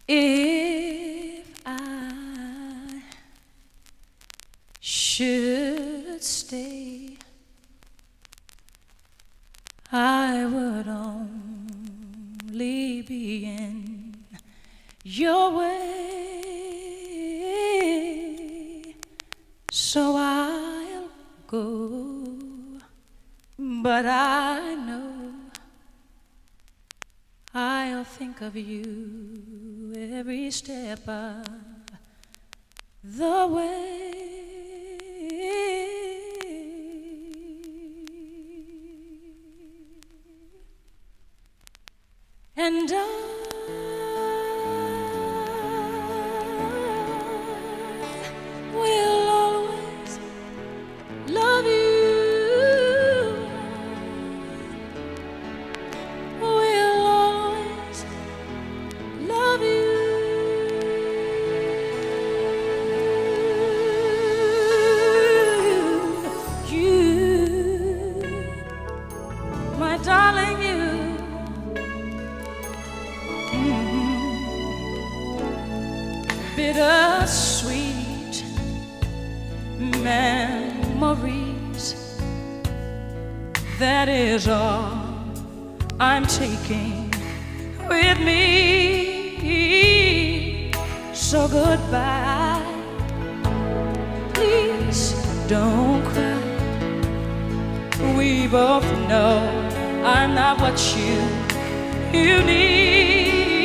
If I should stay, I would only be in your way, so I'll go, but I know I'll think of you every step of the way. And I will always love you. Will always love you. You, my darling, you. Bittersweet memories, that is all I'm taking with me. So goodbye, please don't cry. We both know I'm not what you need.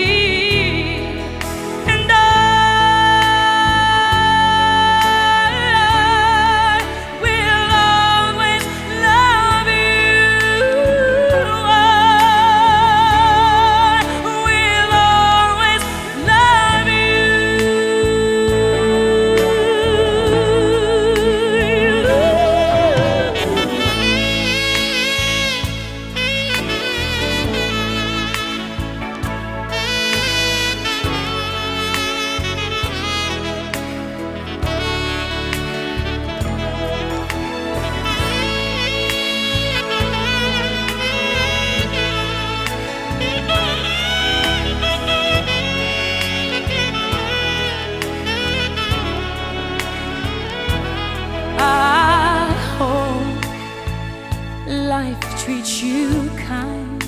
Life treats you kind,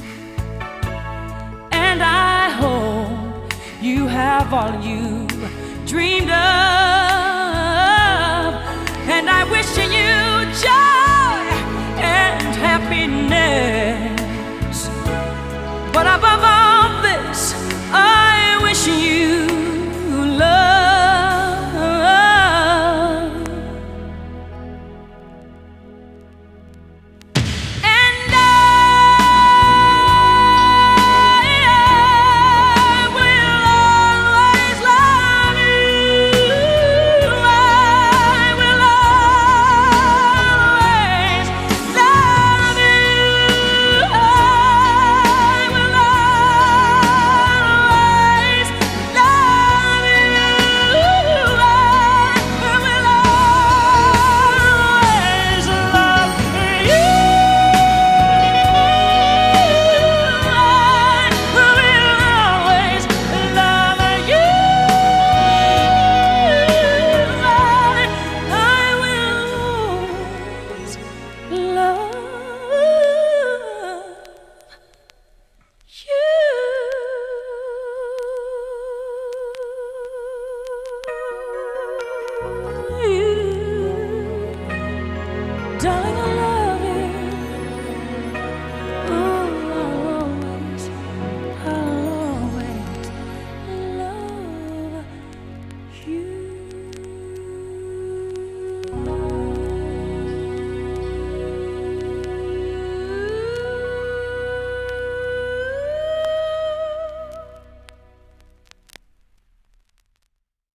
and I hope you have all you dreamed of, and I wish you joy and happiness, but above all this I wish you love. Darling, I love